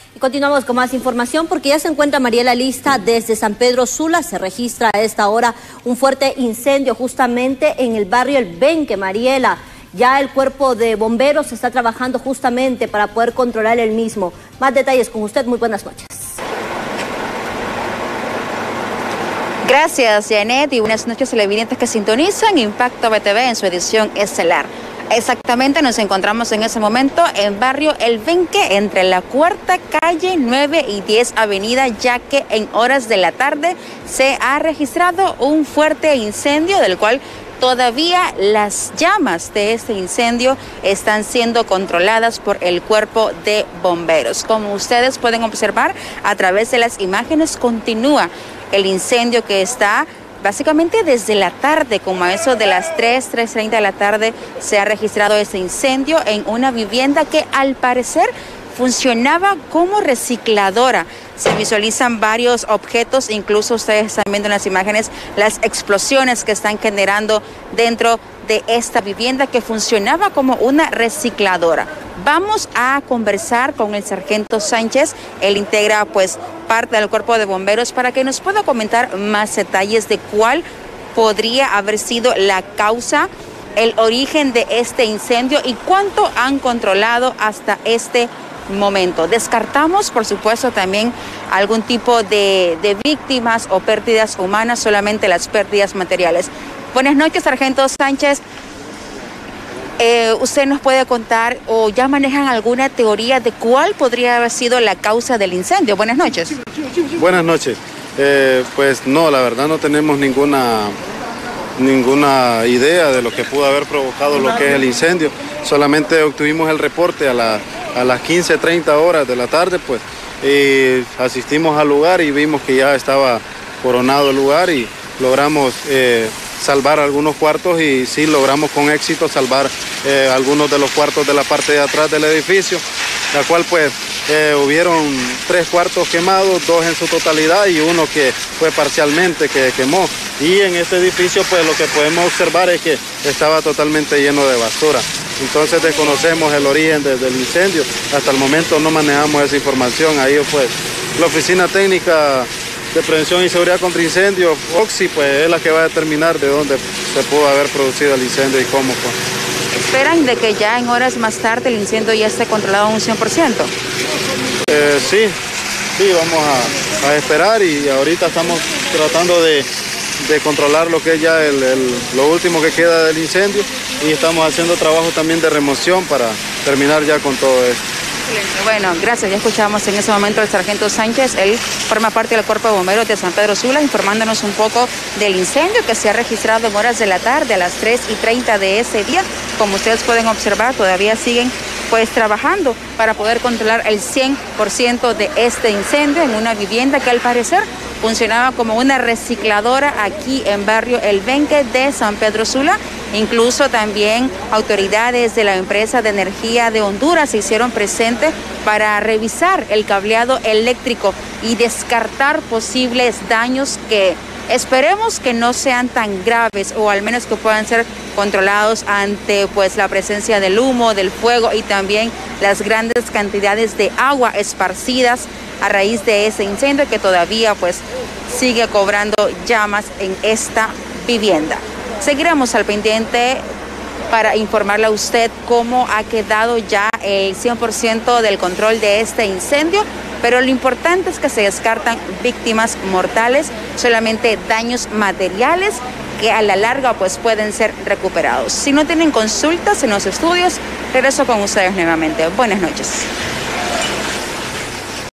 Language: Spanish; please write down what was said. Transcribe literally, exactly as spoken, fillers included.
Y continuamos con más información porque ya se encuentra Mariela lista desde San Pedro Sula. Se registra a esta hora un fuerte incendio justamente en el barrio El Benque. Mariela, ya el cuerpo de bomberos está trabajando justamente para poder controlar el mismo. Más detalles con usted. Muy buenas noches. Gracias, Janet, y buenas noches televidentes que sintonizan Impacto B T V en su edición estelar. Exactamente, nos encontramos en ese momento en barrio El Benque, entre la cuarta calle, nueve y diez avenida, ya que en horas de la tarde se ha registrado un fuerte incendio del cual todavía las llamas de este incendio están siendo controladas por el cuerpo de bomberos. Como ustedes pueden observar a través de las imágenes, continúa el incendio que está básicamente desde la tarde, como a eso de las tres, tres treinta de la tarde, se ha registrado este incendio en una vivienda que al parecer funcionaba como recicladora. Se visualizan varios objetos, incluso ustedes están viendo en las imágenes las explosiones que están generando dentro de esta vivienda que funcionaba como una recicladora. Vamos a conversar con el sargento Sánchez. Él integra pues parte del cuerpo de bomberos para que nos pueda comentar más detalles de cuál podría haber sido la causa, el origen de este incendio y cuánto han controlado hasta este momento. Descartamos, por supuesto, también algún tipo de, de víctimas o pérdidas humanas, solamente las pérdidas materiales. Buenas noches, sargento Sánchez. Eh, ¿Usted nos puede contar o ya manejan alguna teoría de cuál podría haber sido la causa del incendio? Buenas noches. Buenas noches. Eh, pues no, la verdad no tenemos ninguna, ninguna idea de lo que pudo haber provocado lo que es el incendio. Solamente obtuvimos el reporte a, la, a las quince treinta horas de la tarde, pues, y asistimos al lugar y vimos que ya estaba coronado el lugar y logramos eh, salvar algunos cuartos y sí logramos con éxito salvar eh, algunos de los cuartos de la parte de atrás del edificio, la cual pues eh, hubieron tres cuartos quemados, dos en su totalidad y uno que fue parcialmente que quemó. Y en este edificio pues lo que podemos observar es que estaba totalmente lleno de basura. Entonces desconocemos el origen de, del incendio. Hasta el momento no manejamos esa información. Ahí pues la Oficina Técnica de Prevención y Seguridad contra Incendios, OXI, pues es la que va a determinar de dónde se pudo haber producido el incendio y cómo fue. ¿Esperan de que ya en horas más tarde el incendio ya esté controlado a un cien por ciento? Eh, sí, sí, vamos a, a esperar y ahorita estamos tratando de, de controlar lo que es ya el, el, lo último que queda del incendio y estamos haciendo trabajo también de remoción para terminar ya con todo esto. Bueno, gracias. Ya escuchamos en ese momento al sargento Sánchez. Él forma parte del cuerpo de bomberos de San Pedro Sula, informándonos un poco del incendio que se ha registrado en horas de la tarde a las tres y treinta de ese día. Como ustedes pueden observar, todavía siguen pues trabajando para poder controlar el cien por ciento de este incendio en una vivienda que al parecer funcionaba como una recicladora aquí en barrio El Benque de San Pedro Sula. Incluso también autoridades de la empresa de energía de Honduras se hicieron presentes para revisar el cableado eléctrico y descartar posibles daños que esperemos que no sean tan graves o al menos que puedan ser controlados ante pues la presencia del humo, del fuego y también las grandes cantidades de agua esparcidas a raíz de ese incendio que todavía pues sigue cobrando llamas en esta vivienda. Seguiremos al pendiente para informarle a usted cómo ha quedado ya el cien por ciento del control de este incendio, pero lo importante es que se descartan víctimas mortales, solamente daños materiales que a la larga pues pueden ser recuperados. Si no tienen consultas en los estudios, regreso con ustedes nuevamente. Buenas noches.